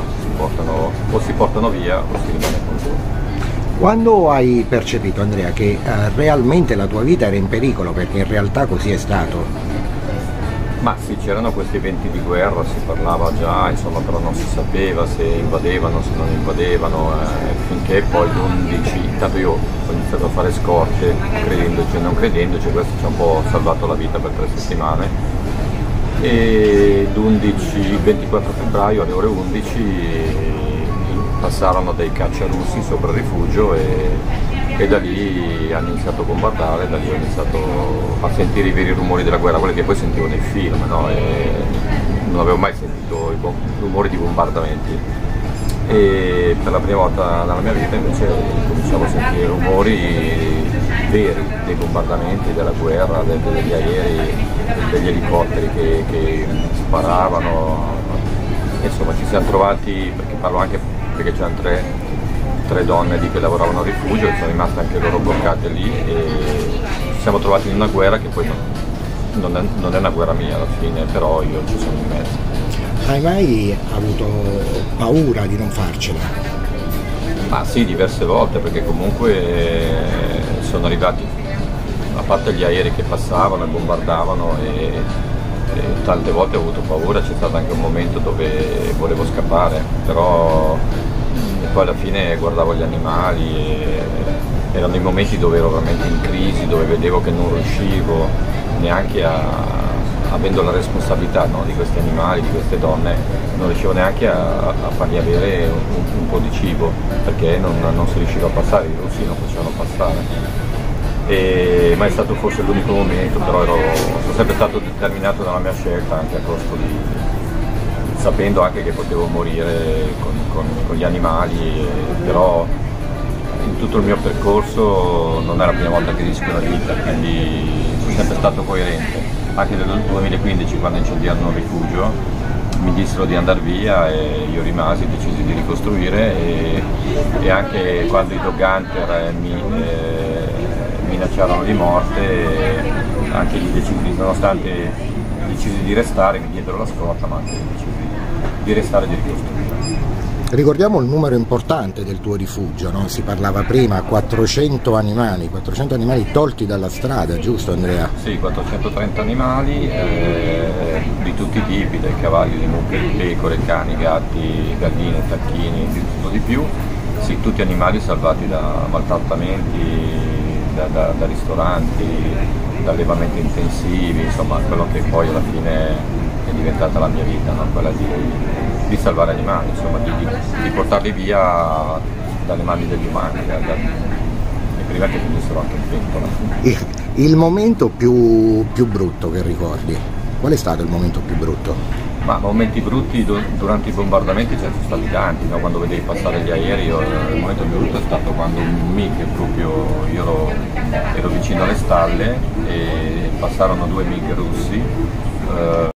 si portano via o si rimane con loro. Quando hai percepito, Andrea, che realmente la tua vita era in pericolo, perché in realtà così è stato? Ma sì, c'erano questi eventi di guerra, si parlava già, insomma, però non si sapeva se invadevano, se non invadevano, finché poi l'11, intanto io ho iniziato a fare scorte, credendoci e non credendoci, questo ci ha un po' salvato la vita per 3 settimane, e il 24 febbraio alle ore 11 passarono dei caccia russi sopra il rifugio e da lì hanno iniziato a bombardare, da lì ho iniziato a sentire i veri rumori della guerra, quelli che poi sentivo nei film, no? E non avevo mai sentito i rumori di bombardamenti, e per la prima volta nella mia vita invece cominciavo a sentire rumori veri dei bombardamenti, della guerra, degli aerei, degli elicotteri che sparavano. Insomma, ci siamo trovati, perché c'erano tre donne lì che lavoravano al rifugio, che sono rimaste anche loro bloccate lì, e ci siamo trovati in una guerra che poi non è una guerra mia alla fine, però io ci sono in mezzo. Hai mai avuto paura di non farcela? Ma sì, diverse volte, perché comunque sono arrivati, a parte gli aerei che passavano e bombardavano, e tante volte ho avuto paura, c'è stato anche un momento dove volevo scappare, però poi alla fine guardavo gli animali e erano i momenti dove ero veramente in crisi, dove vedevo che non riuscivo neanche avendo la responsabilità, no, di questi animali, di queste donne, non riuscivo neanche a fargli avere un po' di cibo, perché non si riusciva a passare, i russi non facevano passare. Ma è stato forse l'unico momento, però sono sempre stato determinato nella mia scelta, anche a costo sapendo anche che potevo morire con gli animali, però in tutto il mio percorso non è la prima volta che rischio la vita, quindi sono sempre stato coerente. Anche nel 2015, quando incendiarono il rifugio, mi dissero di andare via e io rimasi, decisi di ricostruire, e anche quando i Dog Hunter mi minacciarono di morte, anche lì nonostante decisi di restare, mi diedero la scorta, ma anche lì decisi di restare e di ricostruire. Ricordiamo il numero importante del tuo rifugio, no? Si parlava prima, 400 animali tolti dalla strada, giusto Andrea? Sì, 430 animali di tutti i tipi, dai cavalli, le mucche, le pecore, cani, gatti, galline, tacchini, di tutto di più. Sì, tutti animali salvati da maltrattamenti, da ristoranti, da allevamenti intensivi, insomma quello che poi alla fine è diventata la mia vita, no? Quella di salvare animali, insomma di portarli via dalle mani degli umani, e prima che finissero anche in pentola. Il momento più brutto che ricordi? Qual è stato il momento più brutto? Ma momenti brutti durante i bombardamenti ce ne sono stati tanti, no? Quando vedevi passare gli aerei, il momento più brutto è stato quando un MiG, proprio io ero vicino alle stalle e passarono 2 MiG russi.